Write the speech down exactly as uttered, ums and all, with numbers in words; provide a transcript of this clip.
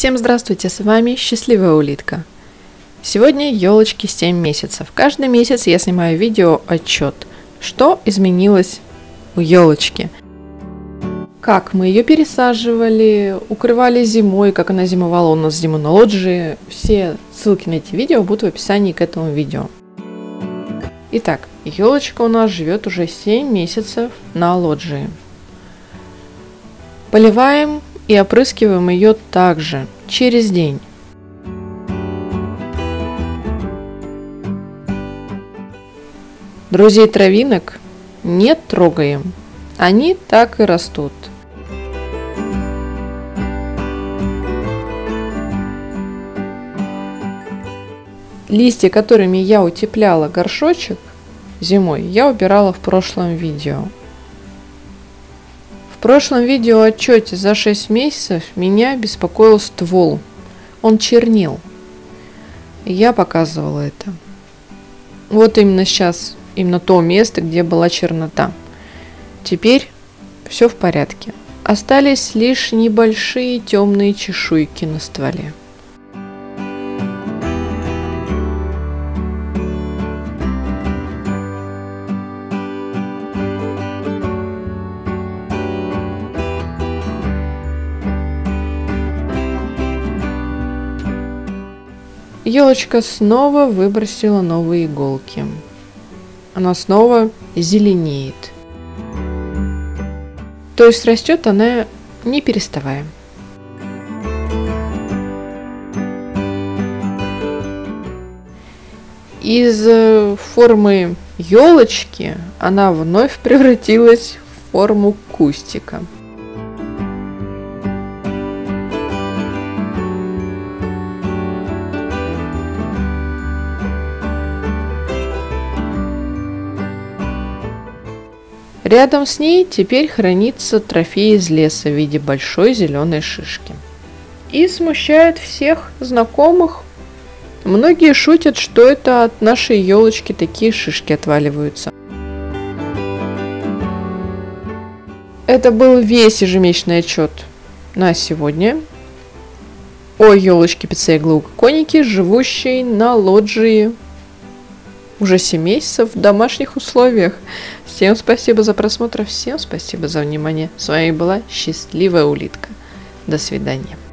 Всем здравствуйте, с вами Счастливая Улитка. Сегодня елочки семь месяцев. Каждый месяц я снимаю видео отчет, что изменилось у елочки. Как мы ее пересаживали, укрывали зимой, как она зимовала у нас зиму на лоджии. Все ссылки на эти видео будут в описании к этому видео. Итак, елочка у нас живет уже семь месяцев на лоджии. Поливаем и опрыскиваем ее также через день. Друзей травинок не трогаем, они так и растут. Листья, которыми я утепляла горшочек зимой, я убирала в прошлом видео. В прошлом видео отчете за шесть месяцев меня беспокоил ствол. Он чернил. Я показывала это. Вот именно сейчас, именно то место, где была чернота. Теперь все в порядке. Остались лишь небольшие темные чешуйки на стволе. Елочка снова выбросила новые иголки. Она снова зеленеет. То есть растет она не переставая. Из формы елочки она вновь превратилась в форму кустика. Рядом с ней теперь хранится трофей из леса в виде большой зеленой шишки. И смущает всех знакомых. Многие шутят, что это от нашей елочки такие шишки отваливаются. Это был весь ежемесячный отчет на сегодня о елочке пиццея-глауконике, живущей на лоджии уже семь месяцев в домашних условиях. Всем спасибо за просмотр, всем спасибо за внимание. С вами была Счастливая Улитка. До свидания.